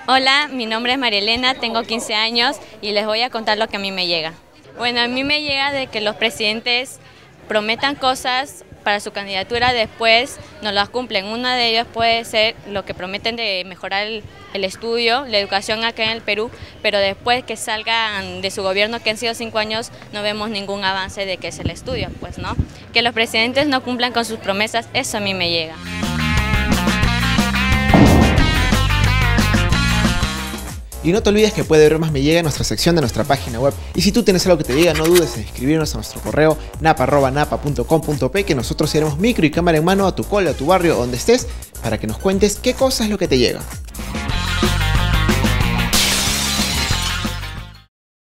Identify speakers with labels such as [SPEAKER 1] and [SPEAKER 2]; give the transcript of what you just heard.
[SPEAKER 1] Hola, mi nombre es María Elena, tengo 15 años y les voy a contar lo que a mí me llega. Bueno, a mí me llega de que los presidentes prometan cosas para su candidatura, después no las cumplen. Una de ellas puede ser lo que prometen de mejorar el estudio, la educación acá en el Perú, pero después que salgan de su gobierno, que han sido 5 años, no vemos ningún avance de que es el estudio, pues, ¿no? Que los presidentes no cumplan con sus promesas, eso a mí me llega.
[SPEAKER 2] Y no te olvides que puedes ver más Me Llega en nuestra sección de nuestra página web. Y si tú tienes algo que te diga, no dudes en escribirnos a nuestro correo napa@napa.com.p, que nosotros iremos micro y cámara en mano a tu cole, a tu barrio, donde estés, para que nos cuentes qué cosa es lo que te llega.